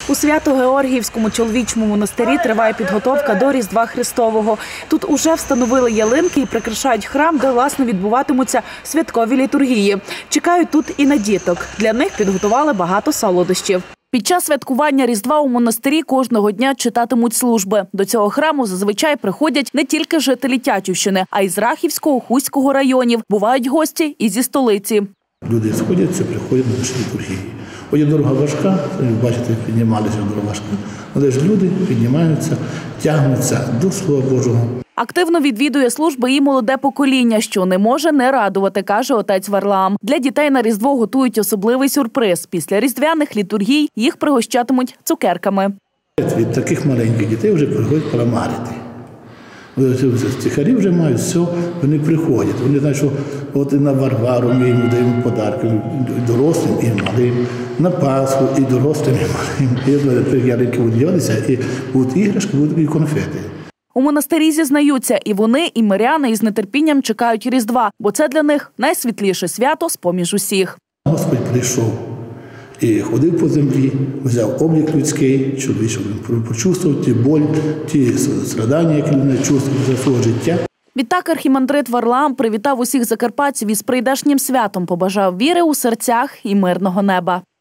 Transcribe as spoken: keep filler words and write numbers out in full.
У Свято-Георгіївському чоловічому монастирі триває підготовка до Різдва Христового. Тут уже встановили ялинки і прикрашають храм, де, власне, відбуватимуться святкові літургії. Чекають тут і на діток. Для них підготували багато солодощів. Під час святкування Різдва у монастирі кожного дня читатимуть служби. До цього храму зазвичай приходять не тільки жителі Тячівщини, а й з Рахівського, Хуського районів. Бувають гості і зі столиці. Люди сходяться, приходять на наші літургії. Ось дорога важка, бачите, піднімалися дорога важка. Але ж люди піднімаються, тягнуться до Слова Божого. Активно відвідує служби і молоде покоління, що не може не радувати, каже отець Варлаам. Для дітей на Різдво готують особливий сюрприз. Після різдвяних літургій їх пригощатимуть цукерками. Від таких маленьких дітей вже приходять паламарити. Тихарі вже мають все, вони приходять. Вони знають, що от і на Варвару ми їм даємо подарки, дорослим і малим, на Пасху і дорослим і малим. І ялинки одягалися, і будуть іграшки, будуть і конфети. У монастирі зізнаються, і вони, і миряни із нетерпінням чекають Різдва, бо це для них найсвітліше свято з-поміж усіх. Господь прийшов і ходив по землі, взяв облік людський, чоловічий, він почувствував ті болі, ті страдання, які він чувствував за свого життя. Відтак архімандрит Варлаам привітав усіх закарпатців із прийдешнім святом, побажав віри у серцях і мирного неба.